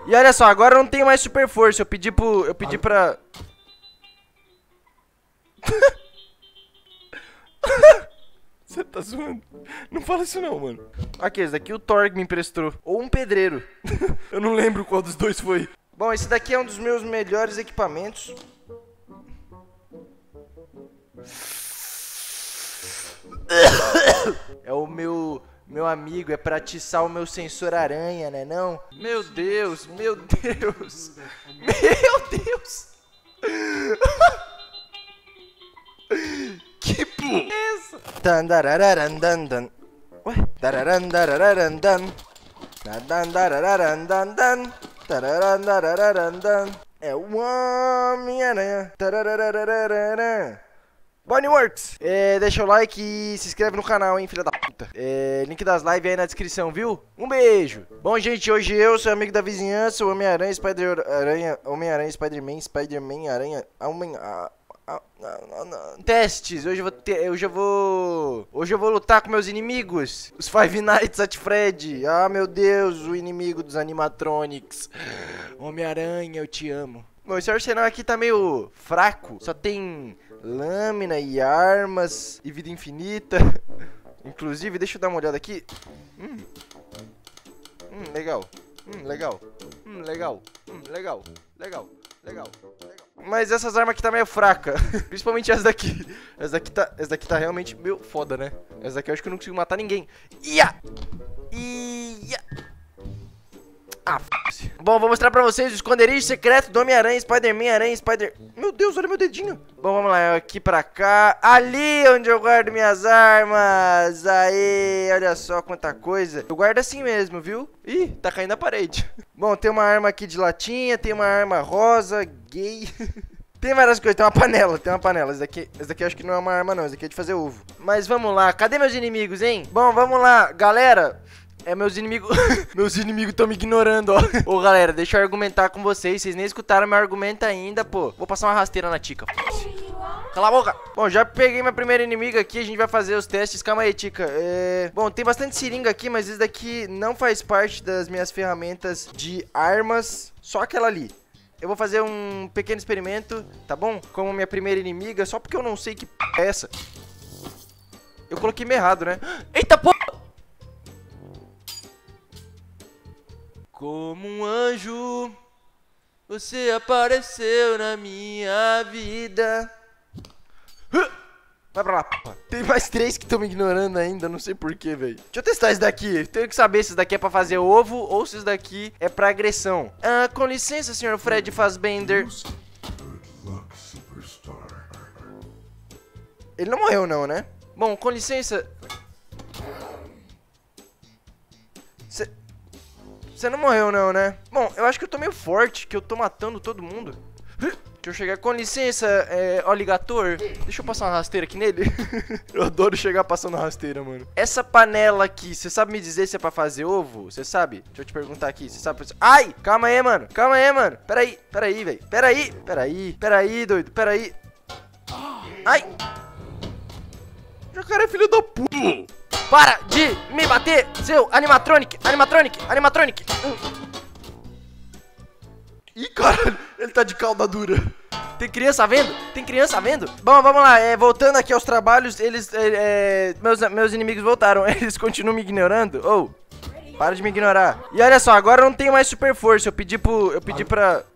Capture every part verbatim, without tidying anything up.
E olha só, agora eu não tenho mais super força. Eu pedi pro... Eu pedi pra... Você tá zoando? Não fala isso não, mano. Aqui, esse daqui o Thor me emprestou. Ou um pedreiro. Eu não lembro qual dos dois foi. Bom, esse daqui é um dos meus melhores equipamentos. É o meu... Meu amigo, é pra atiçar o meu sensor aranha, né não? Meu Deus, meu Deus. Meu Deus. Que porra é essa? Tandarararandandan. Ué? Dararandararandan. Dadandarararandandan. Tararandararandan. É o Homem-Aranha. Tararararararan. Bodyworks! É, deixa o like e se inscreve no canal, hein, filha da puta. É, link das lives aí na descrição, viu? Um beijo! Bom, gente, hoje eu sou amigo da vizinhança, o Homem-Aranha, Spider-Aranha, Homem-Aranha, Spider-Man, Spider-Man, Aranha, Homem... A, a, a, a, testes! Hoje eu vou ter, hoje eu vou... Hoje eu vou lutar com meus inimigos, os Five Nights at Freddy. Ah, meu Deus, o inimigo dos animatronics. Homem-Aranha, eu te amo. Bom, esse arsenal aqui tá meio fraco, só tem... lâmina e armas e vida infinita. Inclusive, deixa eu dar uma olhada aqui. Hum, hum legal. Hum, legal. Hum, legal. Hum, legal. Legal. Legal. Legal. Mas essas armas aqui tá meio fraca. Principalmente essa daqui. Essa daqui tá, essa daqui tá realmente meio foda, né? Essa daqui eu acho que eu não consigo matar ninguém. Ia! Ia! Ah, f***se. Bom, vou mostrar pra vocês o esconderijo secreto do Homem-Aranha, Spider-Man, Aranha, Spider... Meu Deus, olha meu dedinho. Bom, vamos lá, aqui pra cá. Ali onde eu guardo minhas armas. Aê, olha só quanta coisa. Eu guardo assim mesmo, viu? Ih, tá caindo na parede. Bom, tem uma arma aqui de latinha, tem uma arma rosa, gay... Tem várias coisas, tem uma panela, tem uma panela. Essa daqui, essa daqui eu acho que não é uma arma não, essa daqui é de fazer ovo. Mas vamos lá, cadê meus inimigos, hein? Bom, vamos lá, galera... É, meus inimigos... meus inimigos estão me ignorando, ó. Ô, galera, deixa eu argumentar com vocês. Vocês nem escutaram meu argumento ainda, pô. Vou passar uma rasteira na Tica. Cala a boca. Bom, já peguei minha primeira inimiga aqui. A gente vai fazer os testes. Calma aí, Tica. É... Bom, tem bastante seringa aqui, mas isso daqui não faz parte das minhas ferramentas de armas. Só aquela ali. Eu vou fazer um pequeno experimento, tá bom? Como minha primeira inimiga, só porque eu não sei que p é essa. Eu coloquei meio errado, né? Eita, porra! Como um anjo, você apareceu na minha vida. Vai pra lá, p***. Tem mais três que estão me ignorando ainda, não sei porquê, velho. Deixa eu testar esse daqui. Tenho que saber se isso daqui é pra fazer ovo ou se isso daqui é pra agressão. Ah, com licença, senhor Fred Fazbender. Ele não morreu não, né? Bom, com licença... Cê... Você não morreu não, né? Bom, eu acho que eu tô meio forte, que eu tô matando todo mundo. Deixa eu chegar, com licença, é, Oligator. Deixa eu passar uma rasteira aqui nele. Eu adoro chegar passando rasteira, mano. Essa panela aqui, você sabe me dizer se é pra fazer ovo? Você sabe? Deixa eu te perguntar aqui, você sabe... Ai, calma aí, mano. Calma aí, mano. Pera aí, pera aí, velho. Pera aí, pera aí, pera aí, doido. Pera aí. Ai. Jacaré, filho da puta. Para de me bater, seu animatronic, animatronic, animatronic. Ih, caralho, ele tá de calda dura. Tem criança vendo? Tem criança vendo? Bom, vamos lá, é, voltando aqui aos trabalhos, eles, é, é, meus, meus inimigos voltaram, eles continuam me ignorando. Oh, para de me ignorar. E olha só, agora eu não tenho mais super força, eu pedi pro, eu pedi pra...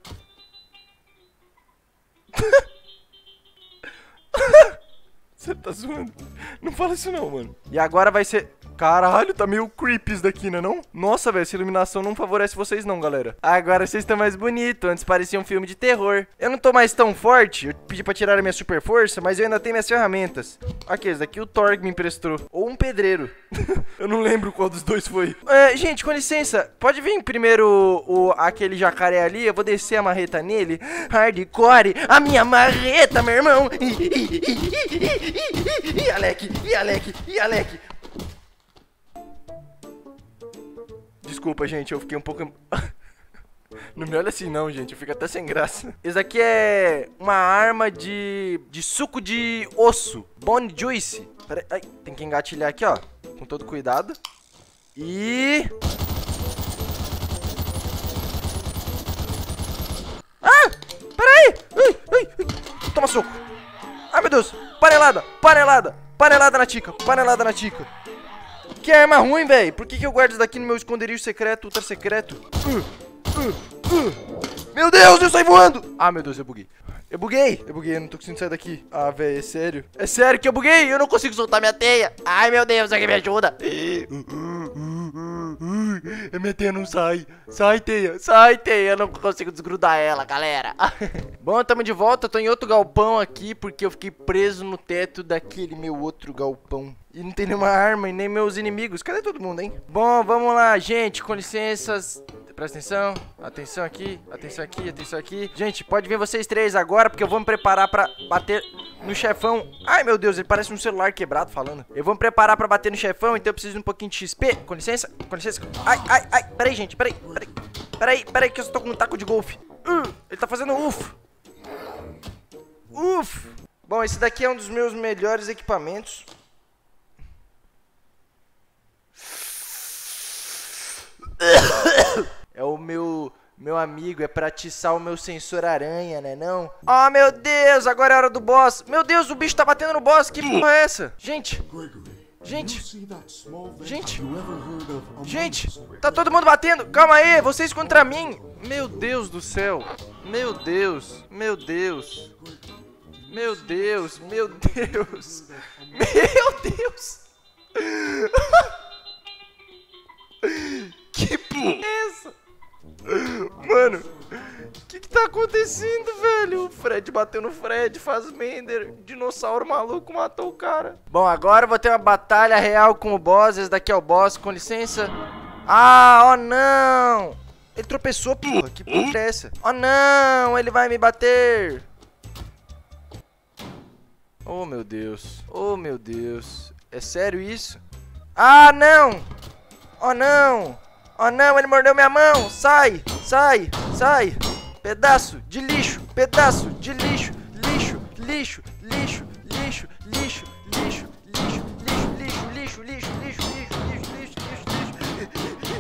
Você tá zoando? Não fala isso não, mano. E agora vai ser... Caralho, tá meio creepy isso daqui, né não? Nossa, velho, essa iluminação não favorece vocês não, galera. Agora vocês estão mais bonitos. Antes parecia um filme de terror. Eu não tô mais tão forte. Eu pedi pra tirar a minha super força, mas eu ainda tenho minhas ferramentas. Aqui, esse daqui o Thor me emprestou. Ou um pedreiro. Eu não lembro qual dos dois foi. É, gente, com licença. Pode vir primeiro o, o, aquele jacaré ali. Eu vou descer a marreta nele. Hardcore. A minha marreta, meu irmão. Ih, Alec. Ih, Alec. Ih, Alec. Desculpa, gente, eu fiquei um pouco... Não me olha assim não, gente, eu fico até sem graça. Isso aqui é uma arma de, de suco de osso, Bone Juice. Pera aí, tem que engatilhar aqui, ó, com todo cuidado. E... toma soco. Ai, meu Deus. Panelada, panelada, panelada na tica, panelada na tica. Que arma ruim, velho. Por que que eu guardo isso daqui no meu esconderijo secreto, ultra secreto? Uh, uh, uh. Meu Deus, eu saí voando. Ah, meu Deus, eu buguei. Eu buguei, eu buguei, eu não tô conseguindo sair daqui. Ah, velho, é sério? É sério que eu buguei, eu não consigo soltar minha teia. Ai, meu Deus, alguém me ajuda. A minha teia não sai. Sai, teia, sai, teia. Eu não consigo desgrudar ela, galera. Bom, tamo de volta, tô em outro galpão aqui, porque eu fiquei preso no teto daquele meu outro galpão. E não tem nenhuma arma e nem meus inimigos. Cadê todo mundo, hein? Bom, vamos lá, gente, com licenças. Presta atenção, atenção aqui, atenção aqui, atenção aqui. Gente, pode vir vocês três agora, porque eu vou me preparar pra bater no chefão. Ai, meu Deus, ele parece um celular quebrado falando. Eu vou me preparar pra bater no chefão, então eu preciso de um pouquinho de X P. Com licença, com licença. Ai, ai, ai, peraí, gente, peraí, peraí. Peraí, peraí, que eu só tô com um taco de golfe. Uh, ele tá fazendo uf. Uf. Bom, esse daqui é um dos meus melhores equipamentos. É o meu, meu amigo, é pra atiçar o meu sensor aranha, né não? Oh, meu Deus, agora é a hora do boss. Meu Deus, o bicho tá batendo no boss, que porra é essa? Gente, gente, gente, gente, tá todo mundo batendo. Calma aí, vocês contra mim. Meu Deus do céu, meu Deus, meu Deus, meu Deus, meu Deus, meu Deus. Que porra é essa? Mano, o que que tá acontecendo, velho? O Fred bateu no Fred, Fazbender, dinossauro maluco matou o cara. Bom, agora eu vou ter uma batalha real com o boss. Esse daqui é o boss, com licença. Ah, oh não! Ele tropeçou, porra, que porra é essa? Oh não, ele vai me bater. Oh meu Deus, oh meu Deus. É sério isso? Ah não! Oh não! Oh não, ele mordeu minha mão! Sai! Sai! Sai! Pedaço de lixo! Pedaço de lixo! Lixo! Lixo! Lixo! Lixo! Lixo! Lixo! Lixo! Lixo! Lixo! Lixo! Lixo! Lixo! Lixo! Lixo!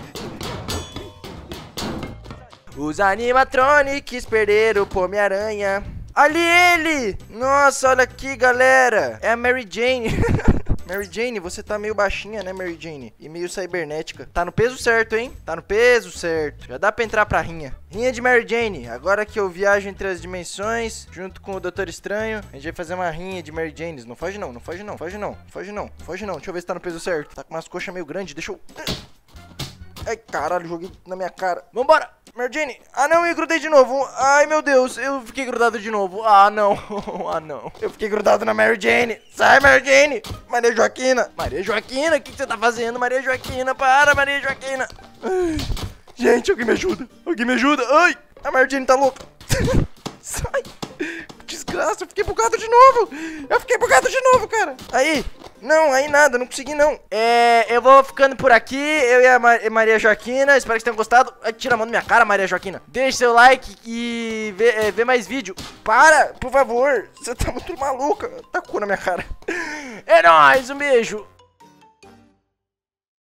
Lixo! Os animatronics perderam o Homem-Aranha. Ali ele! Nossa, olha aqui, galera! É a Mary Jane! Mary Jane, você tá meio baixinha, né, Mary Jane? E meio cibernética. Tá no peso certo, hein? Tá no peso certo. Já dá pra entrar pra rinha. Rinha de Mary Jane. Agora que eu viajo entre as dimensões, junto com o Doutor Estranho, a gente vai fazer uma rinha de Mary Janes. Não foge não, não foge não, foge não, foge não, foge não. Deixa eu ver se tá no peso certo. Tá com umas coxas meio grandes, deixa eu... Ai, caralho, joguei na minha cara. Vambora! Mary Jane. Ah, não, eu grudei de novo. Ai, meu Deus, eu fiquei grudado de novo. Ah, não. Ah, não. Eu fiquei grudado na Mary Jane. Sai, Mary Jane. Maria Joaquina. Maria Joaquina, o que, que você tá fazendo? Maria Joaquina, para, Maria Joaquina. Ai, gente, alguém me ajuda. Alguém me ajuda. Ai, a Mary Jane tá louca. Sai. Desgraça, eu fiquei bugado de novo. Eu fiquei bugado de novo, cara. Aí. Não, aí nada, não consegui não. É, eu vou ficando por aqui, eu e a Ma Maria Joaquina. Espero que vocês tenham gostado. Ai, tira a mão da minha cara, Maria Joaquina. Deixe seu like e vê, é, vê mais vídeo. Para, por favor. Você tá muito maluca. Tá com na minha cara. É nóis, um beijo.